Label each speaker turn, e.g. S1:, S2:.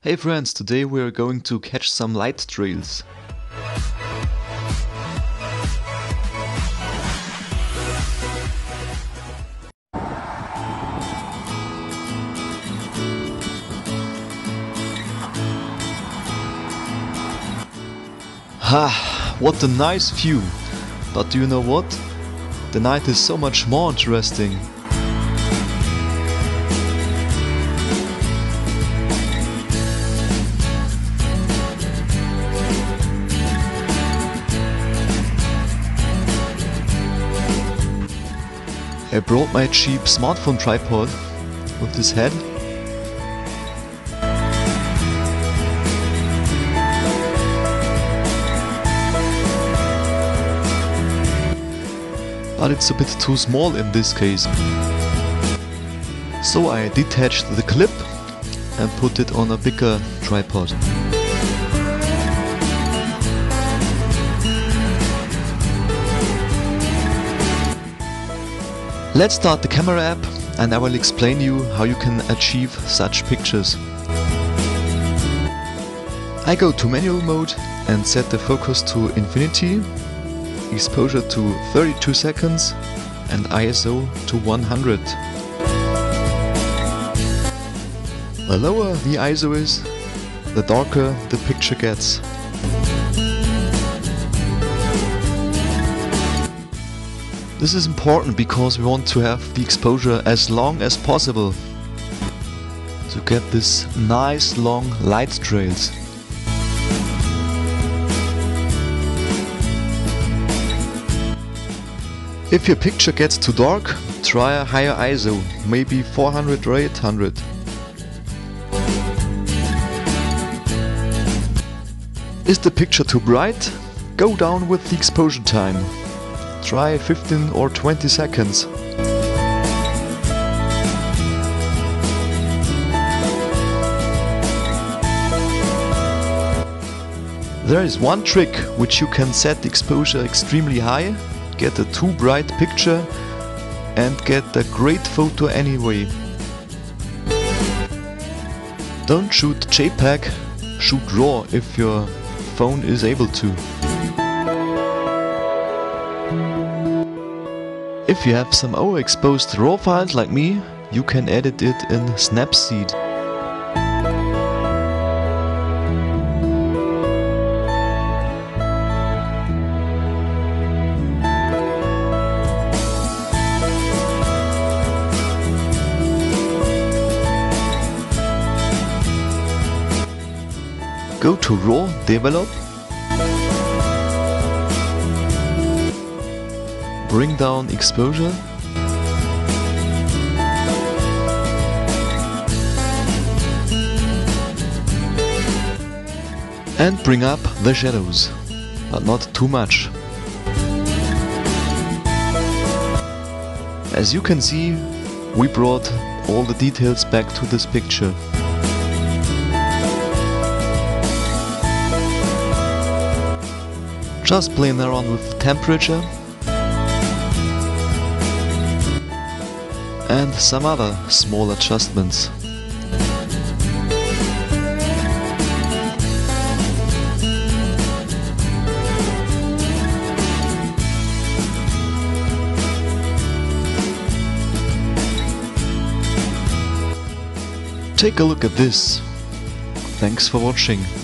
S1: Hey friends, today we are going to catch some light trails. Ha, what a nice view! But do you know what? The night is so much more interesting. I brought my cheap smartphone tripod with this head. But it's a bit too small in this case. So I detached the clip and put it on a bigger tripod. Let's start the camera app and I will explain you how you can achieve such pictures. I go to manual mode and set the focus to infinity, exposure to 32 seconds and ISO to 100. The lower the ISO is, the darker the picture gets. This is important because we want to have the exposure as long as possible to get this nice long light trails. If your picture gets too dark, try a higher ISO, maybe 400 or 800. Is the picture too bright? Go down with the exposure time. Try 15 or 20 seconds. There is one trick which you can set the exposure extremely high, get a too bright picture and get a great photo anyway. Don't shoot JPEG, shoot RAW if your phone is able to. If you have some overexposed RAW files like me, you can edit it in Snapseed. Go to RAW, Develop, bring down exposure, and bring up the shadows, but not too much. As you can see, we brought all the details back to this picture. Just playing around with temperature and some other small adjustments. Take a look at this. Thanks for watching.